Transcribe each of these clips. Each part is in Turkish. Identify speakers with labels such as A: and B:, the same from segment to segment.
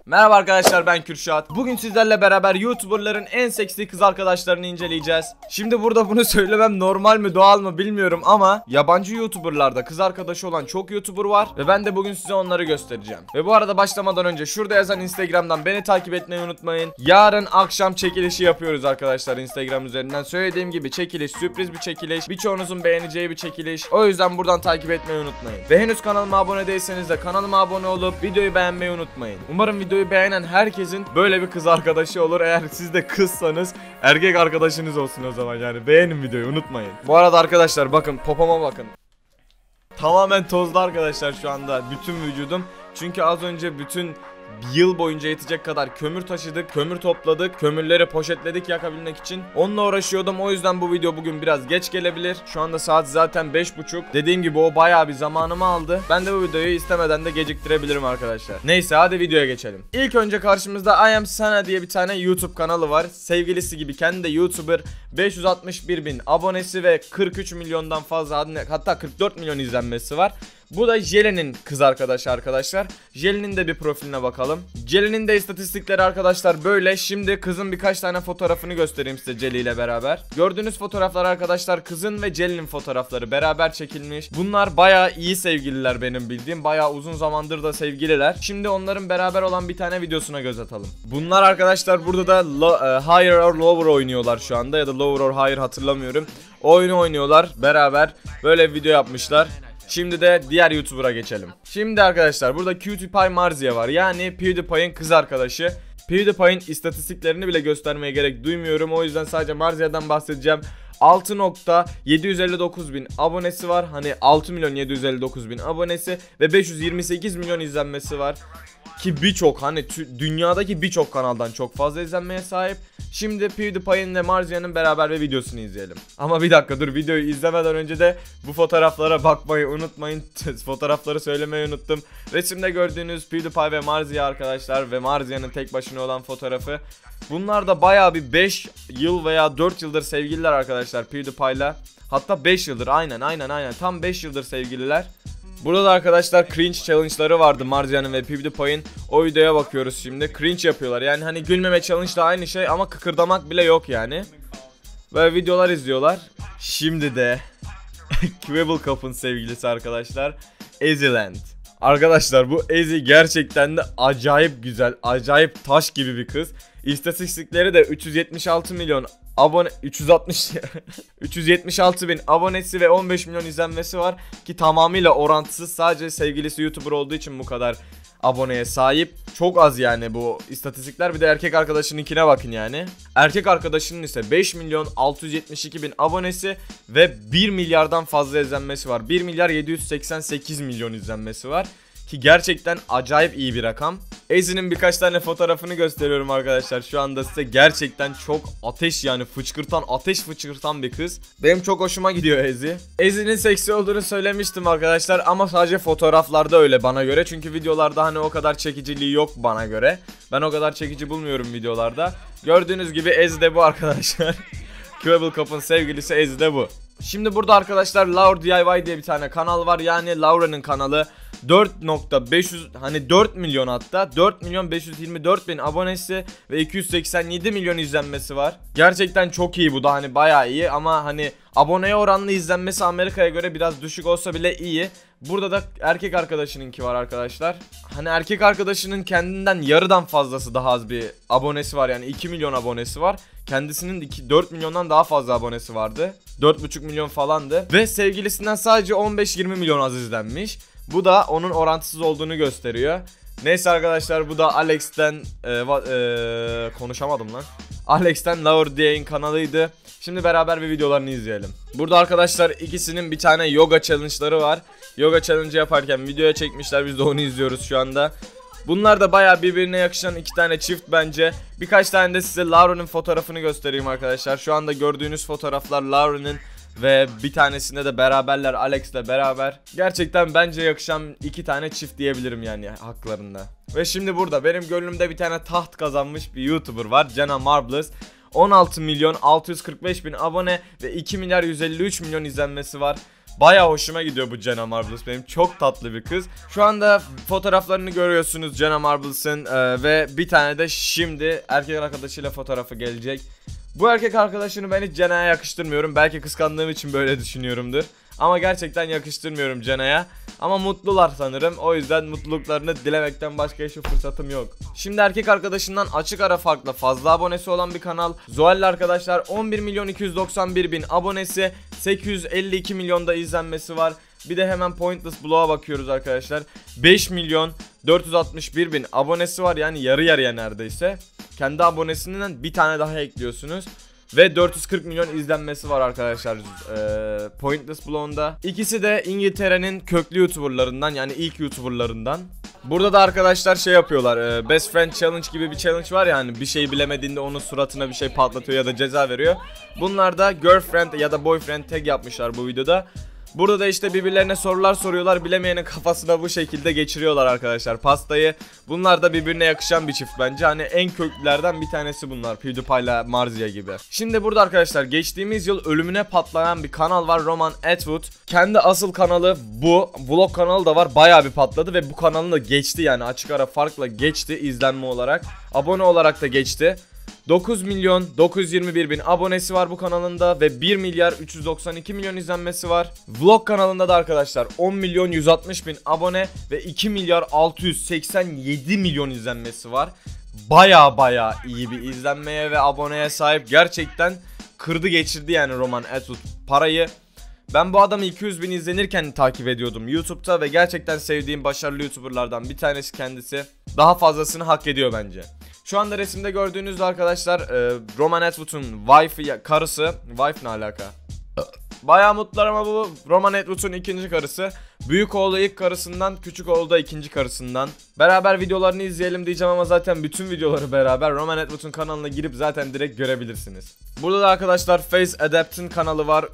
A: Merhaba arkadaşlar, ben Kürşat. Bugün sizlerle beraber YouTuber'ların en seksi kız arkadaşlarını inceleyeceğiz. Şimdi burada bunu söylemem normal mi doğal mı bilmiyorum ama yabancı YouTuber'larda kız arkadaşı olan çok YouTuber var ve ben de bugün size onları göstereceğim. Ve bu arada başlamadan önce şurada yazan Instagram'dan beni takip etmeyi unutmayın. Yarın akşam çekilişi yapıyoruz arkadaşlar Instagram üzerinden. Söylediğim gibi çekiliş, sürpriz bir çekiliş, birçoğunuzun beğeneceği bir çekiliş. O yüzden buradan takip etmeyi unutmayın. Ve henüz kanalıma abone değilseniz de kanalıma abone olup videoyu beğenmeyi unutmayın. Umarım videoyu beğenen herkesin böyle bir kız arkadaşı olur. Eğer siz de kızsanız erkek arkadaşınız olsun o zaman, yani beğenin videoyu, unutmayın. Bu arada arkadaşlar bakın, popoma bakın. Tamamen tozlu arkadaşlar şu anda bütün vücudum. Çünkü az önce bütün yıl boyunca yetecek kadar kömür taşıdık, kömür topladık, kömürleri poşetledik yakabilmek için. Onunla uğraşıyordum, o yüzden bu video bugün biraz geç gelebilir. Şu anda saat zaten 5:30. Dediğim gibi o bayağı bir zamanımı aldı. Ben de bu videoyu istemeden de geciktirebilirim arkadaşlar. Neyse, hadi videoya geçelim. İlk önce karşımızda I Am Sana diye bir tane YouTube kanalı var. Sevgilisi gibi kendi de YouTuber. 561.000 abonesi ve 43 milyondan fazla, hatta 44 milyon izlenmesi var. Bu da Jelly'nin kız arkadaşı arkadaşlar. Jelly'nin de bir profiline bakalım. Jelly'nin de istatistikleri arkadaşlar böyle. Şimdi kızın birkaç tane fotoğrafını göstereyim size Jelly ile beraber. Gördüğünüz fotoğraflar arkadaşlar kızın ve Jelly'nin fotoğrafları beraber çekilmiş. Bunlar bayağı iyi sevgililer benim bildiğim. Bayağı uzun zamandır da sevgililer. Şimdi onların beraber olan bir tane videosuna göz atalım. Bunlar arkadaşlar burada da Higher or Lower oynuyorlar şu anda, ya da Lower or Higher hatırlamıyorum. Oyunu oynuyorlar beraber, böyle bir video yapmışlar. Şimdi de diğer YouTuber'a geçelim. Şimdi arkadaşlar burada PewDiePie Marzia var. Yani PewDiePie'in kız arkadaşı. PewDiePie'in istatistiklerini bile göstermeye gerek duymuyorum. O yüzden sadece Marzia'dan bahsedeceğim. 6.759.000 abonesi var. Hani 6.759.000 abonesi ve 528 milyon izlenmesi var. Ki birçok, hani dünyadaki birçok kanaldan çok fazla izlenmeye sahip. Şimdi PewDiePie'in ve Marzia'nın beraber bir videosunu izleyelim. Ama bir dakika dur, videoyu izlemeden önce de bu fotoğraflara bakmayı unutmayın. Fotoğrafları söylemeyi unuttum. Resimde gördüğünüz PewDiePie ve Marzia arkadaşlar ve Marzia'nın tek başına olan fotoğrafı. Bunlar da bayağı bir 5 yıl veya 4 yıldır sevgililer arkadaşlar PewDiePie'la. Hatta 5 yıldır, aynen tam 5 yıldır sevgililer. Burada da arkadaşlar cringe challenge'ları vardı Marzia'nın ve PewDiePie'in. O videoya bakıyoruz şimdi. Cringe yapıyorlar. Yani hani gülmeme challenge da aynı şey ama kıkırdamak bile yok yani. Böyle videolar izliyorlar. Şimdi de Kwebbelkop'un sevgilisi arkadaşlar, Eziland. Arkadaşlar bu Ezi gerçekten de acayip güzel, acayip taş gibi bir kız. İstatistikleri de 376 milyon abone, 376 bin abonesi ve 15 milyon izlenmesi var ki tamamıyla orantısız, sadece sevgilisi YouTuber olduğu için bu kadar aboneye sahip. Çok az yani bu istatistikler. Bir de erkek arkadaşınınkine bakın yani. Erkek arkadaşının ise 5 milyon 672 bin abonesi ve 1 milyardan fazla izlenmesi var. 1 milyar 788 milyon izlenmesi var. Ki gerçekten acayip iyi bir rakam. Ezi'nin birkaç tane fotoğrafını gösteriyorum arkadaşlar şu anda size. Gerçekten çok ateş, yani ateş fışkırtan bir kız. Benim çok hoşuma gidiyor Ezi. Ezi'nin seksi olduğunu söylemiştim arkadaşlar ama sadece fotoğraflarda öyle bana göre. Çünkü videolarda hani o kadar çekiciliği yok bana göre. Ben o kadar çekici bulmuyorum videolarda. Gördüğünüz gibi Ezi de bu arkadaşlar. Kwebbelkop'un sevgilisi Ezi de bu. Şimdi burada arkadaşlar Laura DIY diye bir tane kanal var. Yani Laura'nın kanalı. 4 milyon, hatta 4 milyon 524 bin abonesi ve 287 milyon izlenmesi var. Gerçekten çok iyi, bu da hani bayağı iyi ama hani aboneye oranlı izlenmesi Amerika'ya göre biraz düşük olsa bile iyi. Burada da erkek arkadaşınınki var arkadaşlar. Hani erkek arkadaşının kendinden yarıdan fazlası daha az bir abonesi var, yani 2 milyon abonesi var. Kendisinin 4 milyondan daha fazla abonesi vardı. 4,5 milyon falandı. Ve sevgilisinden sadece 15-20 milyon az izlenmiş. Bu da onun orantısız olduğunu gösteriyor. Neyse arkadaşlar, bu da Alex'ten konuşamadım lan. Alex'ten Laura DIY'in kanalıydı. Şimdi beraber bir videolarını izleyelim. Burada arkadaşlar ikisinin bir tane yoga challenge'ları var. Yoga challenge yaparken videoya çekmişler, biz de onu izliyoruz şu anda. Bunlar da bayağı birbirine yakışan iki tane çift bence. Birkaç tane de size Laura'nın fotoğrafını göstereyim arkadaşlar. Şu anda gördüğünüz fotoğraflar Laura'nın ve bir tanesinde de beraberler Alex'le beraber. Gerçekten bence yakışan iki tane çift diyebilirim yani haklarında. Ve şimdi burada benim gönlümde bir tane taht kazanmış bir YouTuber var, Jenna Marbles. 16 milyon 645 bin abone ve 2 milyar 153 milyon izlenmesi var. Baya hoşuma gidiyor bu Jenna Marbles, benim çok tatlı bir kız. Şu anda fotoğraflarını görüyorsunuz Jenna Marbles'ın ve bir tane de şimdi erkek arkadaşıyla fotoğrafı gelecek. Bu erkek arkadaşını ben hiç Jenna'ya yakıştırmıyorum. Belki kıskandığım için böyle düşünüyorumdur. Ama gerçekten yakıştırmıyorum Jenna'ya. Ama mutlular sanırım. O yüzden mutluluklarını dilemekten başka hiçbir fırsatım yok. Şimdi erkek arkadaşından açık ara farkla fazla abonesi olan bir kanal. Zoel arkadaşlar 11.291.000 abonesi, 852 milyonda izlenmesi var. Bir de hemen Pointless Blog'a bakıyoruz arkadaşlar. 5.461.000 abonesi var, yani yarı yarıya neredeyse. Kendi abonesinden bir tane daha ekliyorsunuz. Ve 440 milyon izlenmesi var arkadaşlar Pointless Blog'da. İkisi de İngiltere'nin köklü YouTuber'larından, yani ilk YouTuber'larından. Burada da arkadaşlar şey yapıyorlar, Best Friend Challenge gibi bir challenge var ya, hani bir şeyi bilemediğinde onun suratına bir şey patlatıyor ya da ceza veriyor. Bunlar da girlfriend ya da boyfriend tag yapmışlar bu videoda. Burada da işte birbirlerine sorular soruyorlar, bilemeyenin kafasına bu şekilde geçiriyorlar arkadaşlar pastayı. Bunlar da birbirine yakışan bir çift bence, hani en köklülerden bir tanesi bunlar, PewDiePie ile Marzia gibi. Şimdi burada arkadaşlar geçtiğimiz yıl ölümüne patlayan bir kanal var, Roman Atwood. Kendi asıl kanalı bu, vlog kanalı da var, bayağı bir patladı ve bu kanalın da geçti, yani açık ara farkla geçti izlenme olarak, abone olarak da geçti. 9.921.000 abonesi var bu kanalında ve 1.392 milyon izlenmesi var. Vlog kanalında da arkadaşlar 10.160.000 abone ve 2.687 milyon izlenmesi var. Baya iyi bir izlenmeye ve aboneye sahip, gerçekten kırdı geçirdi yani Roman Atwood parayı. Ben bu adamı 200.000 izlenirken takip ediyordum YouTube'da ve gerçekten sevdiğim başarılı YouTuber'lardan bir tanesi kendisi. Daha fazlasını hak ediyor bence. Şu anda resimde gördüğünüzde arkadaşlar Roman Atwood'un wife'ı, karısı. Wife ne alaka? Bayağı mutlular ama bu Roman Atwood'un ikinci karısı. Büyük oğlu ilk karısından, küçük oğlu da ikinci karısından. Beraber videolarını izleyelim diyeceğim ama zaten bütün videoları beraber Roman Atwood'un kanalına girip zaten direkt görebilirsiniz. Burada da arkadaşlar Face Adapt'in kanalı var.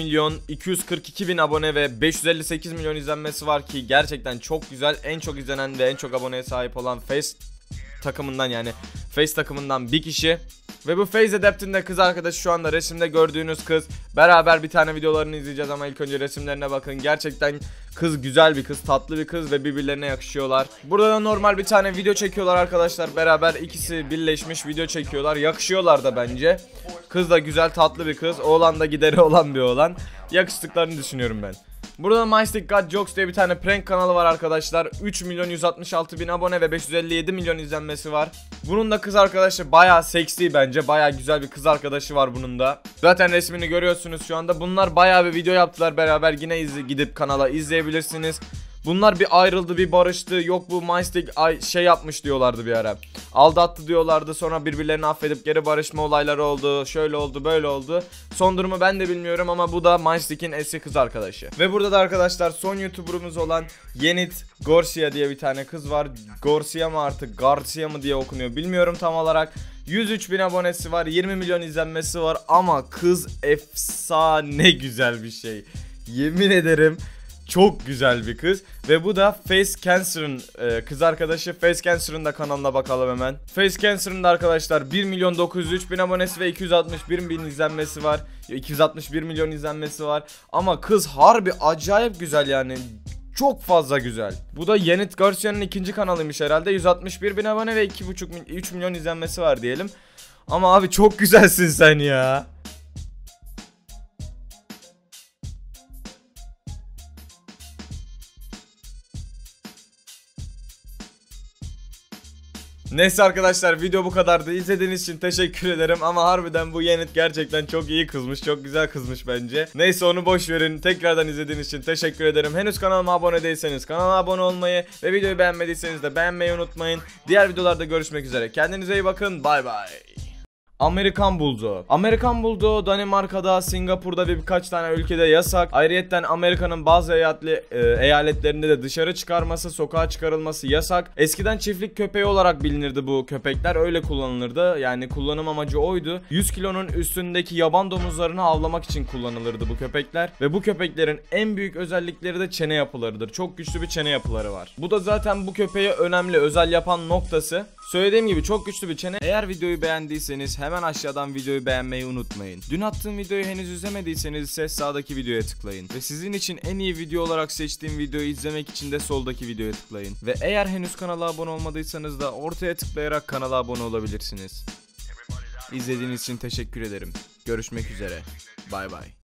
A: 3.242.000 abone ve 558 milyon izlenmesi var ki gerçekten çok güzel. En çok izlenen ve en çok aboneye sahip olan Face takımından, yani Face takımından bir kişi. Ve bu Face Adapt'in de kız arkadaşı şu anda resimde gördüğünüz kız. Beraber bir tane videolarını izleyeceğiz ama ilk önce resimlerine bakın. Gerçekten kız güzel bir kız, tatlı bir kız ve birbirlerine yakışıyorlar. Burada da normal bir tane video çekiyorlar arkadaşlar. Beraber ikisi birleşmiş video çekiyorlar. Yakışıyorlar da bence. Kız da güzel, tatlı bir kız. Oğlan da gideri olan bir oğlan. Yakıştıklarını düşünüyorum ben. Burada My Stick God Jokes diye bir tane prank kanalı var arkadaşlar. 3.166.000 abone ve 557 milyon izlenmesi var. Bunun da kız arkadaşı bayağı seksi bence. Bayağı güzel bir kız arkadaşı var bunun da. Zaten resmini görüyorsunuz şu anda. Bunlar bayağı bir video yaptılar beraber. Yine gidip kanala izleyebilirsiniz. Bunlar bir ayrıldı, bir barıştı. Yok bu My Stick şey yapmış diyorlardı bir ara. Aldattı diyorlardı. Sonra birbirlerini affedip geri barışma olayları oldu. Şöyle oldu, böyle oldu. Son durumu ben de bilmiyorum ama bu da My Stick'in eski kız arkadaşı. Ve burada da arkadaşlar son YouTuber'ımız olan Yenit Garcia diye bir tane kız var. Garcia mı artık, Garcia mı diye okunuyor bilmiyorum tam olarak. 103.000 abonesi var, 20 milyon izlenmesi var ama kız efsane güzel bir şey. Yemin ederim. Çok güzel bir kız ve bu da Face Cancer'ın kız arkadaşı. Face Cancer'ın da kanalına bakalım hemen. Face Cancer'ın da arkadaşlar 1.903.000 abonesi ve 261.000 izlenmesi var. 261 milyon izlenmesi var. Ama kız harbi acayip güzel yani. Çok fazla güzel. Bu da Yenit Garcia'nın ikinci kanalıymış herhalde. 161.000 abone ve 3 milyon izlenmesi var diyelim. Ama abi çok güzelsin sen ya. Neyse arkadaşlar, video bu kadardı. İzlediğiniz için teşekkür ederim ama harbiden bu Yenit gerçekten çok iyi kızmış, çok güzel kızmış bence. Neyse onu boş verin. Tekrardan izlediğiniz için teşekkür ederim. Henüz kanalıma abone değilseniz kanala abone olmayı ve videoyu beğenmediyseniz de beğenmeyi unutmayın. Diğer videolarda görüşmek üzere. Kendinize iyi bakın. Bay bay. Amerikan Bulldog. Amerikan Bulldog Danimarka'da, Singapur'da ve birkaç tane ülkede yasak. Ayrıyeten Amerika'nın bazı eyaletlerinde de dışarı çıkarması, sokağa çıkarılması yasak. Eskiden çiftlik köpeği olarak bilinirdi bu köpekler. Öyle kullanılırdı. Yani kullanım amacı oydu. 100 kilonun üstündeki yaban domuzlarını avlamak için kullanılırdı bu köpekler. Ve bu köpeklerin en büyük özellikleri de çene yapılarıdır. Çok güçlü bir çene yapıları var. Bu da zaten bu köpeği önemli, özel yapan noktası. Söylediğim gibi çok güçlü bir çene. Eğer videoyu beğendiyseniz hemen aşağıdan videoyu beğenmeyi unutmayın. Dün attığım videoyu henüz izlemediyseniz ise sağdaki videoya tıklayın. Ve sizin için en iyi video olarak seçtiğim videoyu izlemek için de soldaki videoya tıklayın. Ve eğer henüz kanala abone olmadıysanız da ortaya tıklayarak kanala abone olabilirsiniz. İzlediğiniz için teşekkür ederim. Görüşmek üzere. Bay bay.